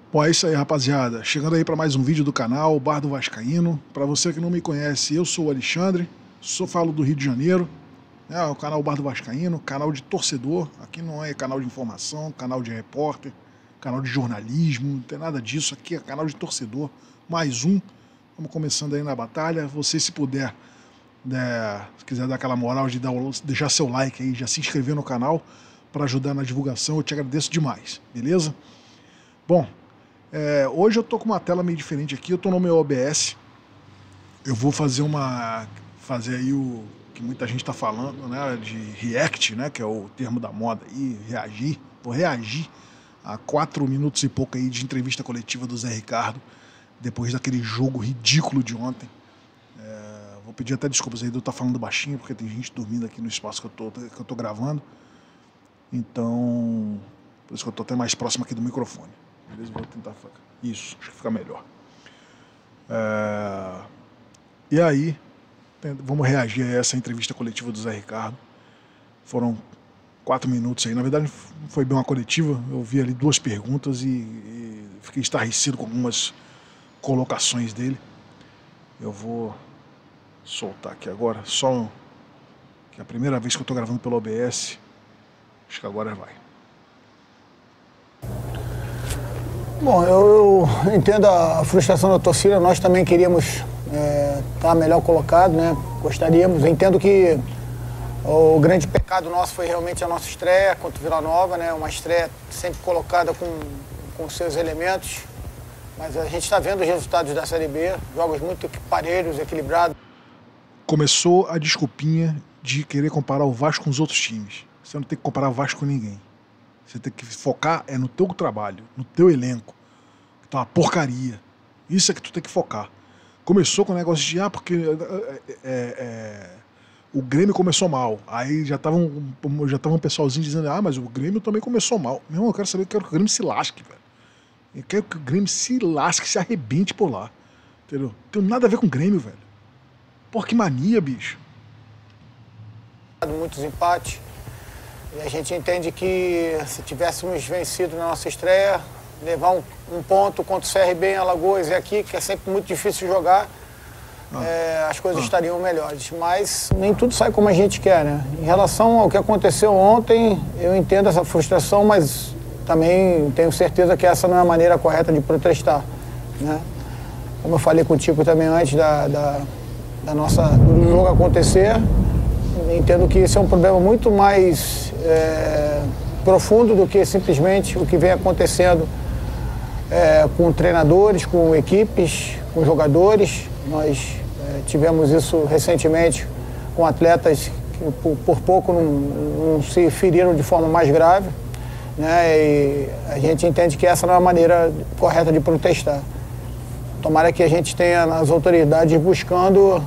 Bom, é isso aí, rapaziada. Chegando aí para mais um vídeo do canal Bar do Vascaíno. Para você que não me conhece, eu sou o Alexandre, falo do Rio de Janeiro. É o canal Bar do Vascaíno, canal de torcedor. Aqui não é canal de informação, canal de repórter, canal de jornalismo, não tem nada disso. Aqui é canal de torcedor. Mais um. Vamos começando aí na batalha. Você, se puder, se quiser dar aquela moral de deixar seu like aí, já se inscrever no canal para ajudar na divulgação, eu te agradeço demais, beleza? Bom, hoje eu tô com uma tela meio diferente aqui, eu tô no meu OBS. Eu vou fazer aí o que muita gente tá falando, né, de react, né, que é o termo da moda aí, reagir. Vou reagir a 4 minutos e pouco aí de entrevista coletiva do Zé Ricardo, depois daquele jogo ridículo de ontem. Vou pedir até desculpas aí de eu estar falando baixinho, porque tem gente dormindo aqui no espaço que eu tô gravando. Então, por isso que eu tô até mais próximo aqui do microfone. Beleza? Vou tentar. Isso, acho que fica melhor. E aí, vamos reagir a essa entrevista coletiva do Zé Ricardo. Foram 4 minutos aí. Na verdade, não foi bem uma coletiva. Eu vi ali 2 perguntas e fiquei estarrecido com algumas colocações dele. Eu vou soltar aqui agora, só que é a primeira vez que eu tô gravando pelo OBS. Acho que agora vai. Bom, eu entendo a frustração da torcida. Nós também queríamos estar melhor colocado, né? Gostaríamos. Eu entendo que o grande pecado nosso foi realmente a nossa estreia contra o Vila Nova, né? Uma estreia sempre colocada com seus elementos. Mas a gente está vendo os resultados da Série B, jogos muito parelhos, equilibrados. Começou a desculpinha de querer comparar o Vasco com os outros times. Você não tem que comparar o Vasco com ninguém. Você tem que focar no teu trabalho, no teu elenco, que tá uma porcaria. Isso é que tu tem que focar. Começou com o negócio de, porque o Grêmio começou mal. Aí já tava um pessoalzinho dizendo, mas o Grêmio também começou mal. Meu irmão, eu quero que o Grêmio se lasque, velho. Eu quero que o Grêmio se lasque, se arrebente por lá. Entendeu? Não tem nada a ver com o Grêmio, velho. Pô, que mania, bicho. Muitos empates. E a gente entende que se tivéssemos vencido na nossa estreia, levar um ponto contra o CRB em Alagoas e aqui, que é sempre muito difícil jogar, as coisas estariam melhores. Mas nem tudo sai como a gente quer, né? Em relação ao que aconteceu ontem, eu entendo essa frustração, mas também tenho certeza que essa não é a maneira correta de protestar, né? Como eu falei contigo também antes do jogo acontecer, entendo que esse é um problema muito mais profundo do que simplesmente o que vem acontecendo com treinadores, com equipes, com jogadores. Nós tivemos isso recentemente com atletas que por pouco não se feriram de forma mais grave, né? E a gente entende que essa não é a maneira correta de protestar. Tomara que a gente tenha as autoridades buscando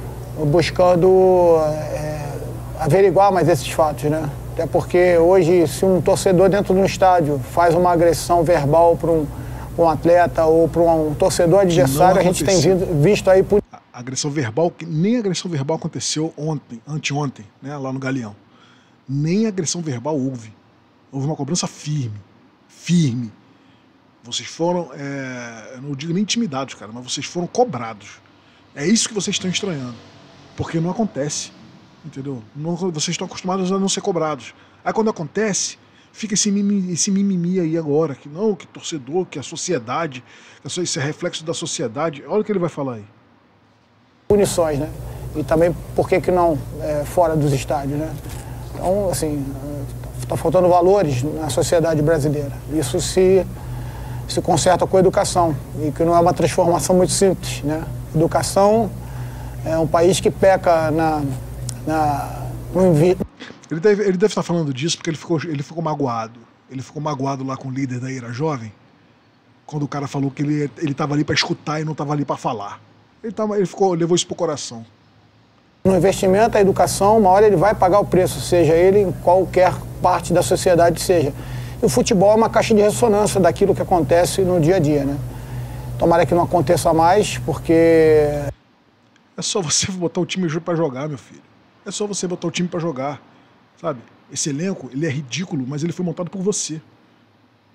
averiguar mais esses fatos, né? Até porque hoje, se um torcedor dentro de um estádio faz uma agressão verbal para um atleta ou para um torcedor adversário, a gente tem visto aí... Agressão verbal, nem agressão verbal aconteceu anteontem, né, lá no Galeão. Nem agressão verbal houve. Houve uma cobrança firme. Vocês foram, eu não digo nem intimidados, cara, mas vocês foram cobrados. É isso que vocês estão estranhando. Porque não acontece, entendeu? Vocês estão acostumados a não ser cobrados. Aí quando acontece, fica esse mimimi aí agora, que não, que torcedor, que a sociedade, que isso é reflexo da sociedade. Olha o que ele vai falar aí. Punições, né? E também, por que não fora dos estádios, né? Então, assim, está faltando valores na sociedade brasileira. Isso se conserta com a educação, e que não é uma transformação muito simples, né? Educação é um país que peca no envio. Ele deve estar falando disso porque ele ficou magoado. Ele ficou magoado lá com o líder da Ira Jovem, quando o cara falou que ele estava ali para escutar e não estava ali para falar. Levou isso pro coração. No investimento, a educação, uma hora ele vai pagar o preço, seja ele em qualquer parte da sociedade seja. E o futebol é uma caixa de ressonância daquilo que acontece no dia a dia, né? Tomara que não aconteça mais, porque... É só você botar o time para jogar, meu filho. É só você botar o time para jogar, sabe? Esse elenco, ele é ridículo, mas ele foi montado por você.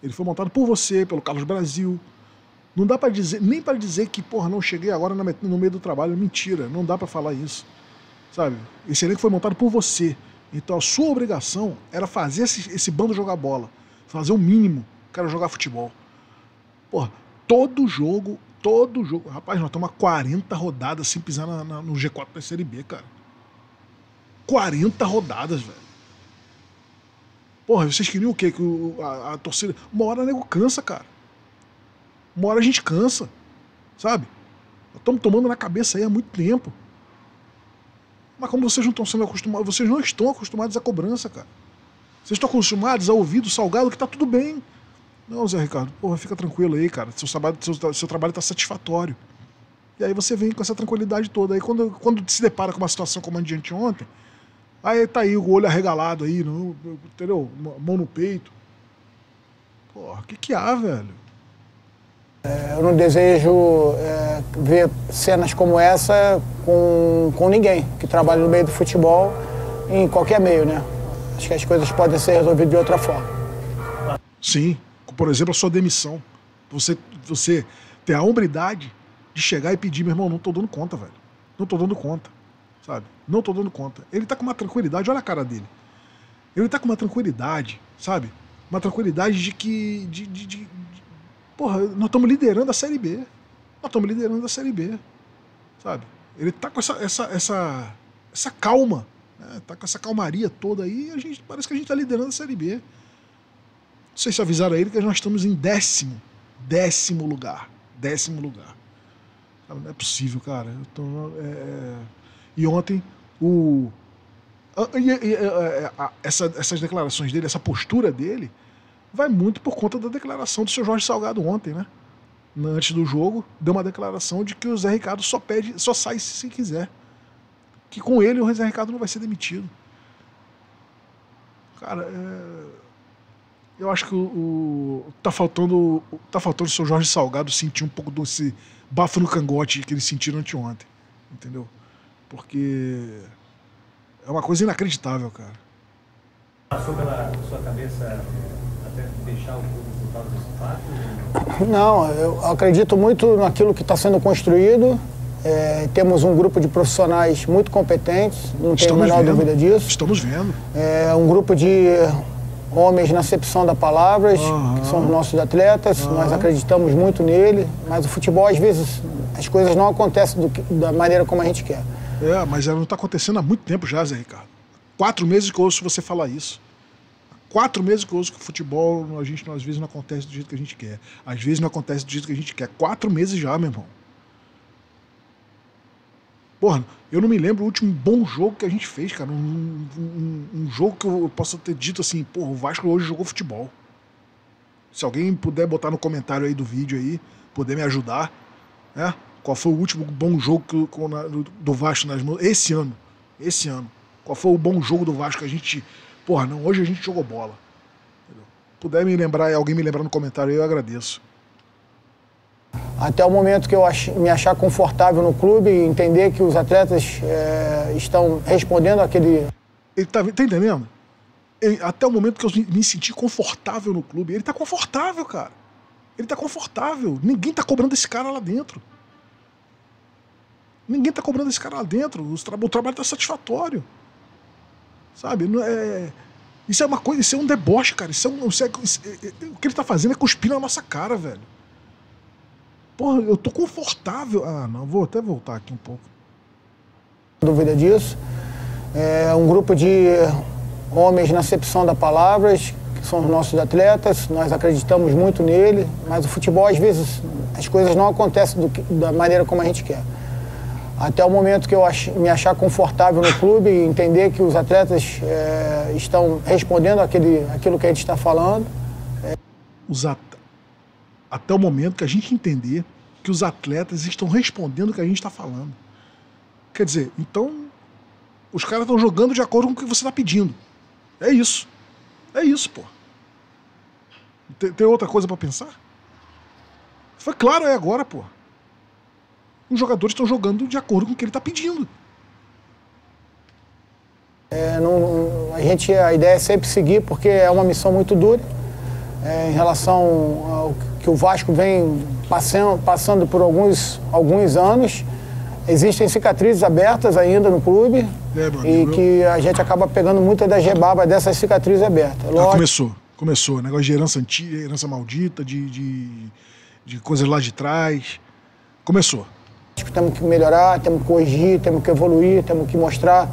Ele foi montado por você, pelo Carlos Brasil. Não dá para dizer, nem para dizer que, porra, não cheguei agora no meio do trabalho. Mentira, não dá para falar isso. Sabe? Esse elenco foi montado por você. Então a sua obrigação era fazer esse bando jogar bola. Fazer o mínimo, que era jogar futebol. Porra, todo jogo. Rapaz, nós estamos há 40 rodadas sem pisar no G4 da Série B, cara. 40 rodadas, velho. Porra, vocês queriam o quê? Que a torcida... Uma hora o nego cansa, cara. Uma hora a gente cansa. Sabe? Nós estamos tomando na cabeça aí há muito tempo. Mas como vocês não estão sendo acostumados... Vocês não estão acostumados à cobrança, cara. Vocês estão acostumados a ouvir do Salgado que tá tudo bem. Não, Zé Ricardo, porra, fica tranquilo aí, cara. Seu trabalho tá satisfatório. E aí você vem com essa tranquilidade toda. Aí quando se depara com uma situação como a de anteontem, aí tá aí o olho arregalado aí, não, entendeu? Mão no peito. Porra, o que há, velho? Eu não desejo ver cenas como essa com ninguém que trabalha no meio do futebol, em qualquer meio, né? Acho que as coisas podem ser resolvidas de outra forma. Sim, por exemplo, a sua demissão. Você ter a hombridade de chegar e pedir, meu irmão, não tô dando conta, velho. Não tô dando conta, sabe? Não tô dando conta. Ele tá com uma tranquilidade, olha a cara dele. Ele tá com uma tranquilidade, sabe? Uma tranquilidade de que... Porra, nós estamos liderando a Série B. Nós estamos liderando a Série B, sabe? Ele tá com essa calma, né? Tá com essa calmaria toda aí e parece que a gente tá liderando a Série B. Não sei se avisaram a ele que nós estamos em décimo lugar. Cara, não é possível, cara. E ontem, essas declarações dele, essa postura dele, vai muito por conta da declaração do seu Jorge Salgado ontem, né? Antes do jogo, deu uma declaração de que o Zé Ricardo só sai se quiser. Que com ele o Zé Ricardo não vai ser demitido. Cara, eu acho que tá faltando o seu Jorge Salgado sentir um pouco desse bafo no cangote que eles sentiram anteontem, entendeu? Porque é uma coisa inacreditável, cara. Passou pela sua cabeça até deixar o clube por causa desse fato? Não, eu acredito muito naquilo que está sendo construído. Temos um grupo de profissionais muito competentes, não tenho a menor dúvida disso. Estamos vendo. Um grupo de homens na acepção da palavra, que são os nossos atletas, nós acreditamos muito nele, mas o futebol, às vezes, as coisas não acontecem da maneira como a gente quer. Mas ela não está acontecendo há muito tempo já, Zé Ricardo. 4 meses que eu ouço você falar isso. 4 meses que eu ouço que o futebol, às vezes não acontece do jeito que a gente quer. Às vezes não acontece do jeito que a gente quer. 4 meses já, meu irmão. Porra, eu não me lembro o último bom jogo que a gente fez, cara. Um jogo que eu possa ter dito assim, porra, o Vasco hoje jogou futebol. Se alguém puder botar no comentário aí do vídeo aí, poder me ajudar, né? Qual foi o último bom jogo do Vasco esse ano? Qual foi o bom jogo do Vasco que a gente... Porra, não, hoje a gente jogou bola. Entendeu? Puder me lembrar, alguém me lembrar no comentário aí, eu agradeço. Até o momento que eu me achar confortável no clube e entender que os atletas estão respondendo aquele... Ele tá entendendo? Até o momento que eu me senti confortável no clube. Ele tá confortável, cara. Ele tá confortável. Ninguém tá cobrando esse cara lá dentro. Ninguém tá cobrando esse cara lá dentro. O trabalho tá satisfatório. Sabe? Isso é uma coisa, isso é um deboche, cara. O que ele tá fazendo é cuspir na nossa cara, velho. Porra, eu tô confortável. Não, vou até voltar aqui um pouco. Dúvida disso. Um grupo de homens na acepção da palavra, que são os nossos atletas, nós acreditamos muito nele, mas o futebol, às vezes, as coisas não acontecem da maneira como a gente quer. Até o momento que eu me achar confortável no clube e entender que os atletas estão respondendo aquilo que a gente está falando. Até o momento que a gente entender que os atletas estão respondendo o que a gente está falando. Quer dizer, então, os caras estão jogando de acordo com o que você está pedindo. É isso. É isso, pô. Tem outra coisa para pensar? Foi claro aí agora, pô. Os jogadores estão jogando de acordo com o que ele está pedindo. A ideia é sempre seguir, porque é uma missão muito dura. em relação ao que o Vasco vem passando por alguns anos. Existem cicatrizes abertas ainda no clube e que a gente acaba pegando muitas das rebarbas dessas cicatrizes abertas. Começou. Negócio de herança antiga, herança maldita, de coisas lá de trás. Começou. Temos que melhorar, temos que corrigir, temos que evoluir, temos que mostrar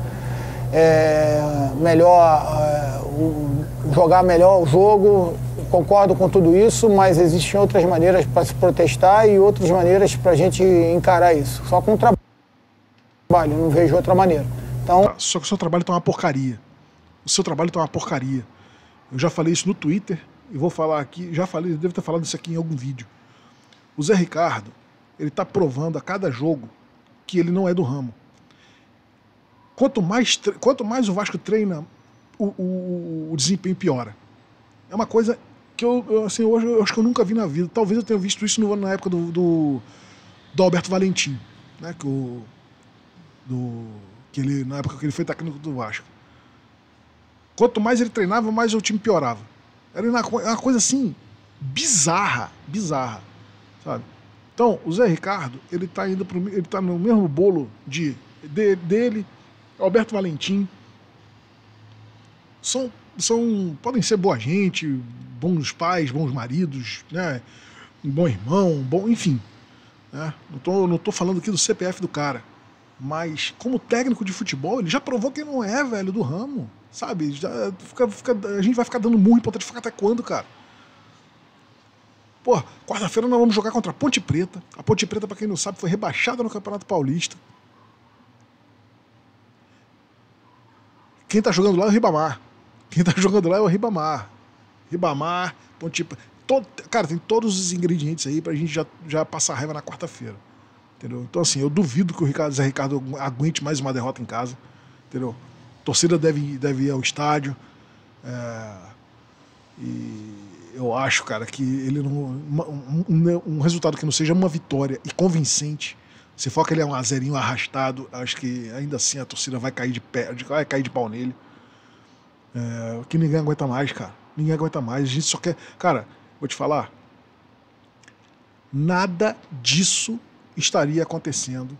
melhor, jogar melhor o jogo. Concordo com tudo isso, mas existem outras maneiras para se protestar e outras maneiras para a gente encarar isso. Só com o trabalho, não vejo outra maneira. Então... Só que o seu trabalho tá uma porcaria. O seu trabalho tá uma porcaria. Eu já falei isso no Twitter e vou falar aqui, já falei, devo ter falado isso aqui em algum vídeo. O Zé Ricardo, ele tá provando a cada jogo que ele não é do ramo. Quanto mais o Vasco treina, o desempenho piora. É uma coisa que hoje eu acho que eu nunca vi na vida. Talvez eu tenha visto isso na época do Alberto Valentim, né? Na época que ele foi técnico do Vasco. Quanto mais ele treinava, mais o time piorava. Era uma coisa assim, bizarra, sabe? Então, o Zé Ricardo, ele tá no mesmo bolo dele, Alberto Valentim. Podem ser boa gente, bons pais, bons maridos, né? Um bom irmão, enfim. Né? Não tô falando aqui do CPF do cara. Mas, como técnico de futebol, ele já provou que não é, velho, do ramo. Sabe? A gente vai ficar dando murro em ponta de faca até quando, cara? Pô, quarta-feira nós vamos jogar contra a Ponte Preta. A Ponte Preta, pra quem não sabe, foi rebaixada no Campeonato Paulista. Quem tá jogando lá é o Ribamar. Ribamar, Ponte Preta. Cara, tem todos os ingredientes aí pra gente já passar raiva na quarta-feira. Entendeu? Então, assim, eu duvido que o Zé Ricardo aguente mais uma derrota em casa. Entendeu? A torcida deve ir ao estádio. E eu acho, cara, que ele um resultado que não seja uma vitória e convincente. Se for aquele 1-0 arrastado, acho que ainda assim a torcida vai cair de pau nele. Que ninguém aguenta mais, cara. Ninguém aguenta mais. A gente só quer... Cara, vou te falar. Nada disso estaria acontecendo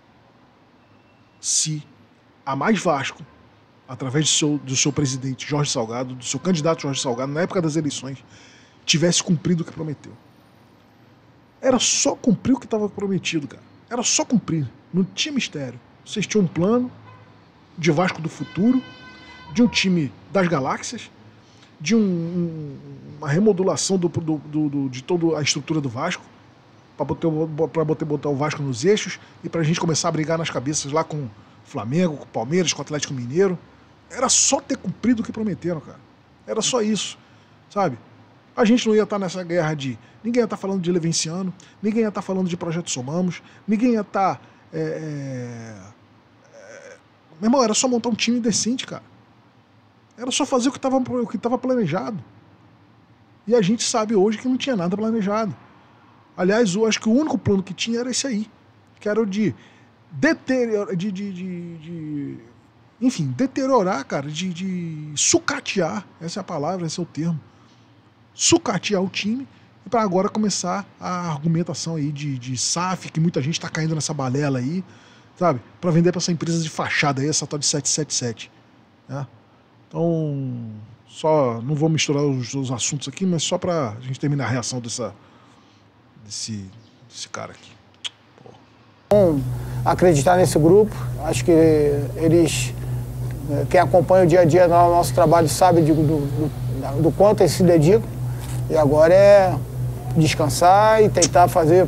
se a Mais Vasco, através do seu presidente Jorge Salgado, do seu candidato Jorge Salgado, na época das eleições, tivesse cumprido o que prometeu. Era só cumprir o que estava prometido, cara. Era só cumprir. Não tinha mistério. Vocês tinham um plano de Vasco do futuro, de um time das galáxias, de uma remodulação de toda a estrutura do Vasco, para botar o Vasco nos eixos e para a gente começar a brigar nas cabeças lá com o Flamengo, com o Palmeiras, com o Atlético Mineiro. Era só ter cumprido o que prometeram, cara. Era só isso, sabe? A gente não ia estar nessa guerra ninguém ia estar falando de Levenciano, ninguém ia estar falando de Projeto Somamos, ninguém ia estar... Meu irmão, era só montar um time decente, cara. Era só fazer o que estava planejado. E a gente sabe hoje que não tinha nada planejado. Aliás, eu acho que o único plano que tinha era esse aí, que era o de deteriorar, cara, de sucatear, essa é a palavra, esse é o termo, sucatear o time, e para agora começar a argumentação aí de SAF, que muita gente tá caindo nessa balela aí, sabe, para vender para essa empresa de fachada aí, essa tal de 777, né? Então, só, não vou misturar os assuntos aqui, mas só pra gente terminar a reação desse cara aqui. Porra. Acreditar nesse grupo, acho que eles, quem acompanha o dia a dia do nosso trabalho sabe do quanto eles se dedicam, e agora é descansar e tentar fazer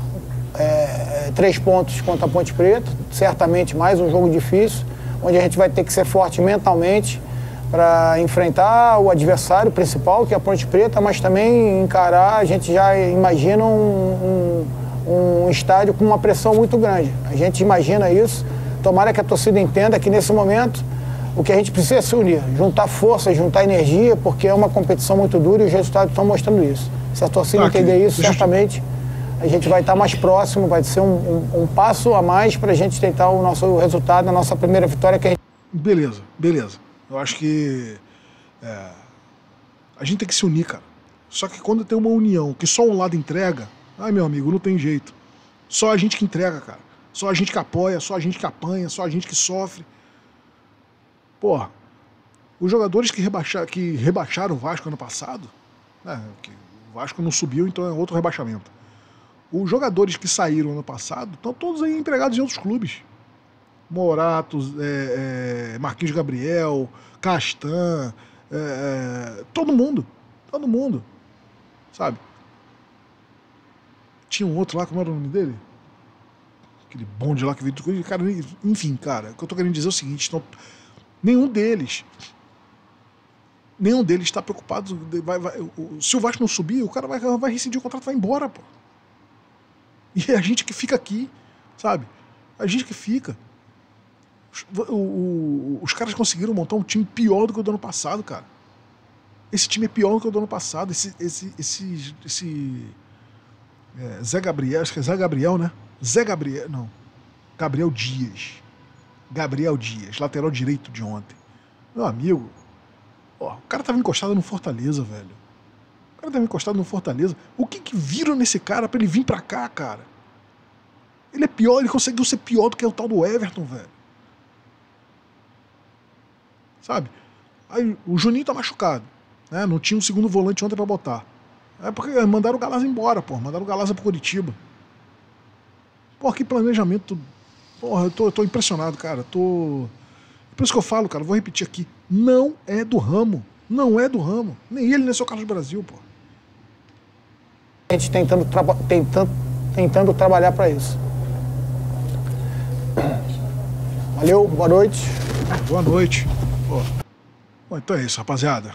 3 pontos contra a Ponte Preta, certamente mais um jogo difícil, onde a gente vai ter que ser forte mentalmente para enfrentar o adversário principal, que é a Ponte Preta, mas também encarar, a gente já imagina um estádio com uma pressão muito grande. A gente imagina isso. Tomara que a torcida entenda que nesse momento o que a gente precisa é se unir, juntar força, juntar energia, porque é uma competição muito dura e os resultados estão mostrando isso. Se a torcida entender isso, certamente a gente vai estar mais próximo, vai ser um passo a mais para a gente tentar o nosso resultado, a nossa primeira vitória. Beleza. Eu acho que a gente tem que se unir, cara. Só que quando tem uma união que só um lado entrega, ai meu amigo, não tem jeito. Só a gente que entrega, cara. Só a gente que apoia, só a gente que apanha, só a gente que sofre. Porra, os jogadores que rebaixaram o Vasco ano passado, né, que o Vasco não subiu, então é outro rebaixamento. Os jogadores que saíram ano passado estão todos aí empregados em outros clubes. Morato, Marquinhos Gabriel, Castan, todo mundo, sabe? Tinha um outro lá, como era o nome dele? Aquele bonde lá que veio do... Cara, enfim, cara, o que eu tô querendo dizer é o seguinte, nenhum deles está preocupado, se o Vasco não subir, o cara vai rescindir o contrato, vai embora, pô. E é a gente que fica aqui, sabe? A gente que fica. Os caras conseguiram montar um time pior do que o do ano passado, cara. Esse time é pior do que o do ano passado. Zé Gabriel, acho que é Zé Gabriel, né? Gabriel Dias, lateral direito de ontem. Meu amigo, ó, o cara tava encostado no Fortaleza, velho. O que viram nesse cara pra ele vir pra cá, cara? Ele é pior, ele conseguiu ser pior do que o tal do Everton, velho. Sabe? Aí o Juninho tá machucado, né? Não tinha um segundo volante ontem pra botar. É porque mandaram o Galaz embora, pô. Mandaram o Galaz pro Curitiba. Pô, que planejamento. Porra, eu tô impressionado, cara. Por isso que eu falo, cara, vou repetir aqui. Não é do ramo. Nem ele, nem seu Carlos Brasil, pô. A gente tentando trabalhar para isso. Valeu, boa noite. Boa noite. Bom, então é isso, rapaziada.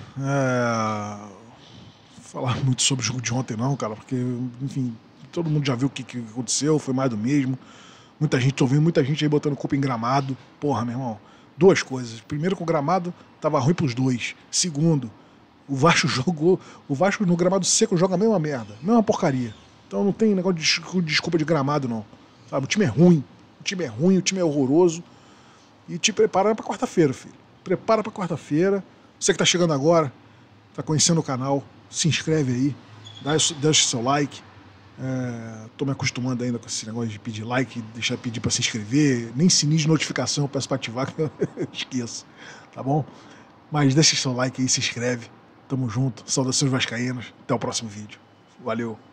Falar muito sobre o jogo de ontem não, cara, porque, enfim, todo mundo já viu o que aconteceu, foi mais do mesmo. Tô vendo muita gente aí botando culpa em gramado. Porra, meu irmão, duas coisas. Primeiro, que o gramado tava ruim pros dois. Segundo, o Vasco no gramado seco joga a mesma merda, a mesma porcaria. Então não tem negócio de desculpa de gramado, não. Sabe, o time é ruim, o time é horroroso. E te prepara pra quarta-feira, filho. Prepara pra quarta-feira. Você que tá chegando agora, tá conhecendo o canal, se inscreve aí, deixa seu like. Tô me acostumando ainda com esse negócio de pedir like, deixar pedir pra se inscrever. Nem sininho de notificação eu peço pra ativar, que eu esqueço, tá bom? Mas deixa seu like aí, se inscreve. Tamo junto. Saudações vascaínas. Até o próximo vídeo. Valeu.